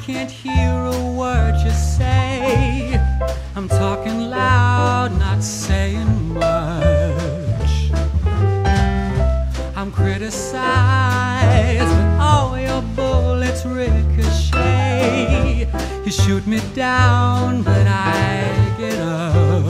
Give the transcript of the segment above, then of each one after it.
can't hear a word you say. I'm talking loud, not saying much. I'm criticized, but all your bullets ricochet. You shoot me down, but I get up.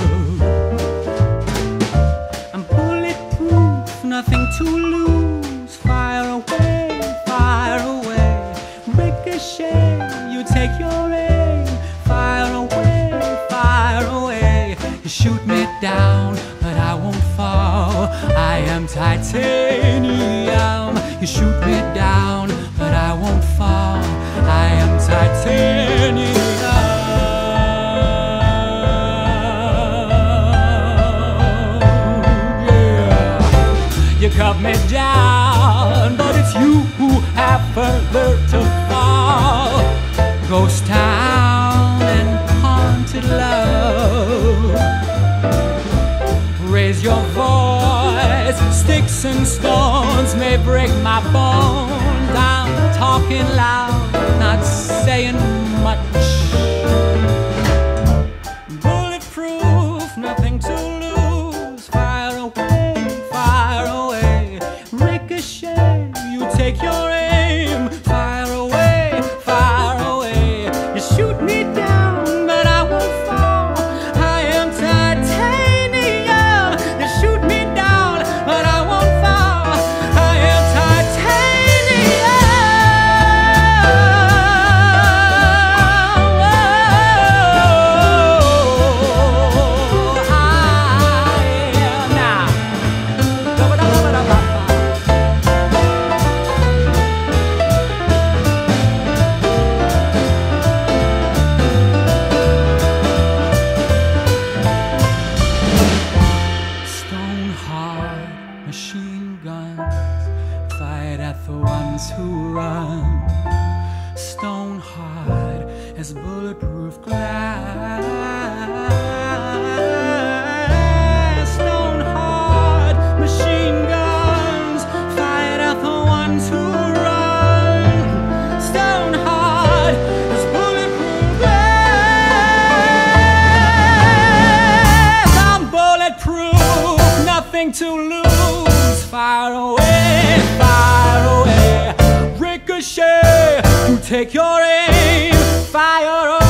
I'm bulletproof, nothing to lose. Fire away, fire away. Ricochet, you take your aim. Fire away, fire away. You shoot me down, but I won't fall. I am titanium. You shoot me down, but I won't fall. I am titanium. You cut me down, but it's you who have further to fall. Ghost town and haunted love. Raise your voice, sticks and stones may break my bones. I'm talking loud, not saying much. Bulletproof, nothing to lose. Fire away, fire away. Ricochet, you take your aim. Fire away, fire away. You shoot me down, but I won't fall. I am titanium. You shoot me down, but I won't fall. I am titanium. Machine guns fired at the ones who run. Stone hard as bulletproof glass. Stone hard machine guns fired at the ones who run. Stone hard as bulletproof glass. I'm bulletproof, nothing to lose. Fire away, fire away. Ricochet, you take your aim. Fire away.